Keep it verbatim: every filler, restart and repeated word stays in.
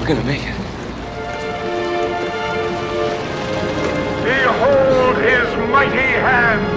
We're gonna make it. Behold his mighty hand!